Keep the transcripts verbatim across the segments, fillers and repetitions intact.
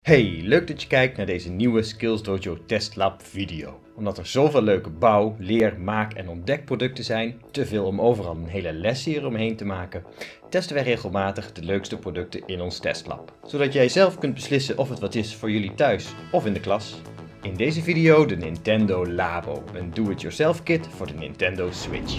Hey, leuk dat je kijkt naar deze nieuwe Skills Dojo Testlab video. Omdat er zoveel leuke bouw, leer, maak en ontdekproducten zijn, te veel om overal een hele lesserie omheen te maken, testen wij regelmatig de leukste producten in ons testlab. Zodat jij zelf kunt beslissen of het wat is voor jullie thuis of in de klas. In deze video de Nintendo Labo, een do-it-yourself kit voor de Nintendo Switch.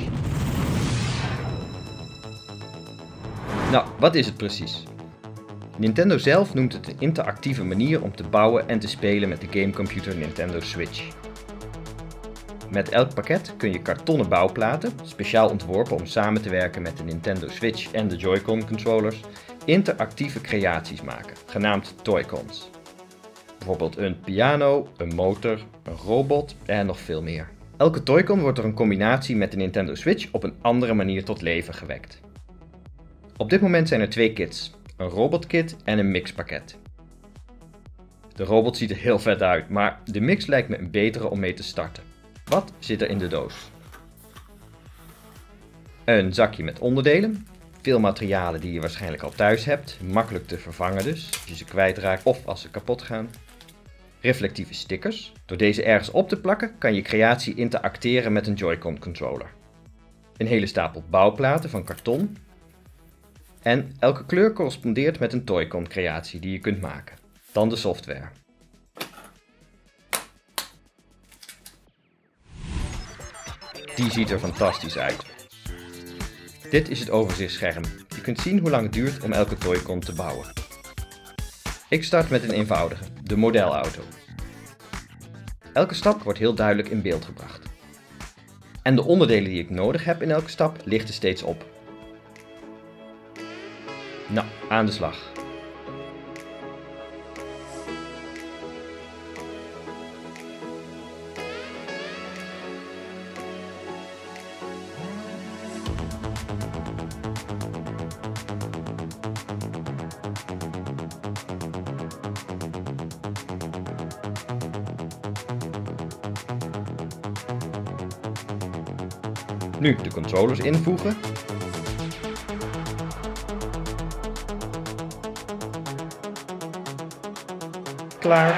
Nou, wat is het precies? Nintendo zelf noemt het een interactieve manier om te bouwen en te spelen met de gamecomputer Nintendo Switch. Met elk pakket kun je kartonnen bouwplaten, speciaal ontworpen om samen te werken met de Nintendo Switch en de Joy-Con controllers, interactieve creaties maken, genaamd Toy-Cons. Bijvoorbeeld een piano, een motor, een robot en nog veel meer. Elke Toy-Con wordt door een combinatie met de Nintendo Switch op een andere manier tot leven gewekt. Op dit moment zijn er twee kits. Een robotkit en een mixpakket. De robot ziet er heel vet uit, maar de mix lijkt me een betere om mee te starten. Wat zit er in de doos? Een zakje met onderdelen. Veel materialen die je waarschijnlijk al thuis hebt. Makkelijk te vervangen dus, als je ze kwijtraakt of als ze kapot gaan. Reflectieve stickers. Door deze ergens op te plakken kan je creatie interacteren met een Joy-Con controller. Een hele stapel bouwplaten van karton. En elke kleur correspondeert met een Toy-Con creatie die je kunt maken. Dan de software. Die ziet er fantastisch uit. Dit is het overzichtsscherm. Je kunt zien hoe lang het duurt om elke Toy-Con te bouwen. Ik start met een eenvoudige, de modelauto. Elke stap wordt heel duidelijk in beeld gebracht. En de onderdelen die ik nodig heb in elke stap lichten steeds op. Nou, aan de slag. Nu de controllers invoegen. Klaar.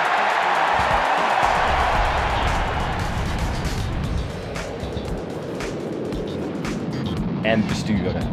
En besturen.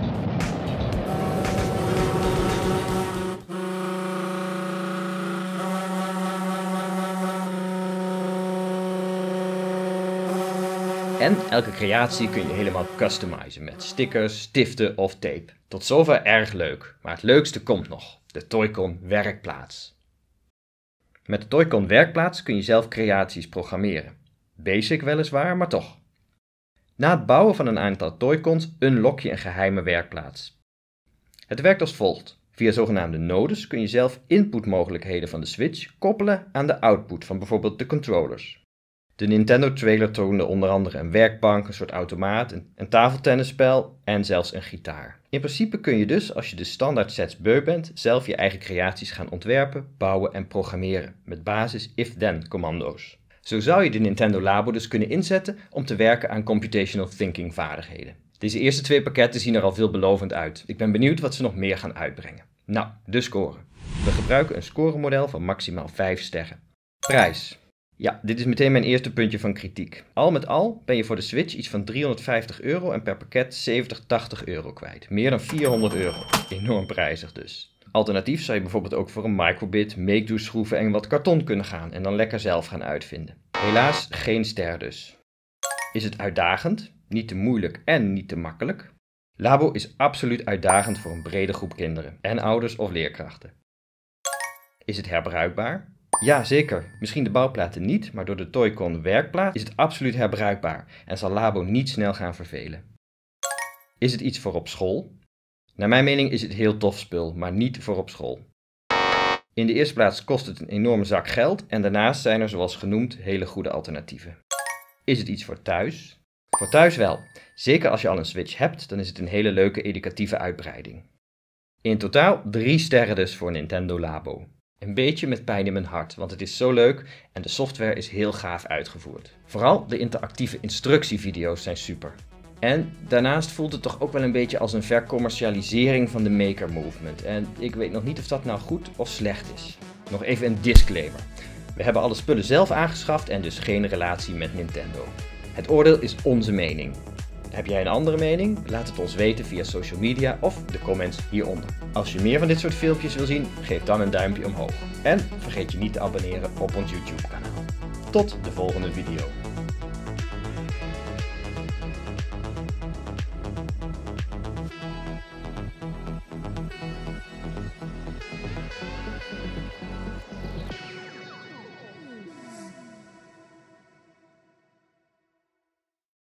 En elke creatie kun je helemaal customizen met stickers, stiften of tape. Tot zover erg leuk, maar het leukste komt nog, de Toy-Con werkplaats. Met de Toy-Con werkplaats kun je zelf creaties programmeren. Basic weliswaar, maar toch. Na het bouwen van een aantal Toy-Cons unlock je een geheime werkplaats. Het werkt als volgt. Via zogenaamde nodes kun je zelf inputmogelijkheden van de Switch koppelen aan de output van bijvoorbeeld de controllers. De Nintendo trailer toonde onder andere een werkbank, een soort automaat, een, een tafeltennisspel en zelfs een gitaar. In principe kun je dus, als je de standaard sets beu bent, zelf je eigen creaties gaan ontwerpen, bouwen en programmeren met basis if-then commando's. Zo zou je de Nintendo Labo dus kunnen inzetten om te werken aan computational thinking vaardigheden. Deze eerste twee pakketten zien er al veelbelovend uit. Ik ben benieuwd wat ze nog meer gaan uitbrengen. Nou, de score. We gebruiken een scoremodel van maximaal vijf sterren. Prijs. Ja, dit is meteen mijn eerste puntje van kritiek. Al met al ben je voor de Switch iets van driehonderdvijftig euro en per pakket zeventig, tachtig euro kwijt. Meer dan vierhonderd euro. Enorm prijzig dus. Alternatief zou je bijvoorbeeld ook voor een microbit, make-do schroeven en wat karton kunnen gaan en dan lekker zelf gaan uitvinden. Helaas geen ster dus. Is het uitdagend? Niet te moeilijk en niet te makkelijk? Labo is absoluut uitdagend voor een brede groep kinderen en ouders of leerkrachten. Is het herbruikbaar? Ja, zeker. Misschien de bouwplaten niet, maar door de Toy-Con werkplaat is het absoluut herbruikbaar en zal Labo niet snel gaan vervelen. Is het iets voor op school? Naar mijn mening is het heel tof spul, maar niet voor op school. In de eerste plaats kost het een enorme zak geld en daarnaast zijn er, zoals genoemd, hele goede alternatieven. Is het iets voor thuis? Voor thuis wel. Zeker als je al een Switch hebt, dan is het een hele leuke educatieve uitbreiding. In totaal drie sterren dus voor Nintendo Labo. Een beetje met pijn in mijn hart, want het is zo leuk en de software is heel gaaf uitgevoerd. Vooral de interactieve instructievideo's zijn super. En daarnaast voelt het toch ook wel een beetje als een vercommercialisering van de maker movement. En ik weet nog niet of dat nou goed of slecht is. Nog even een disclaimer. We hebben alle spullen zelf aangeschaft en dus geen relatie met Nintendo. Het oordeel is onze mening. Heb jij een andere mening? Laat het ons weten via social media of de comments hieronder. Als je meer van dit soort filmpjes wil zien, geef dan een duimpje omhoog. En vergeet je niet te abonneren op ons YouTube kanaal. Tot de volgende video.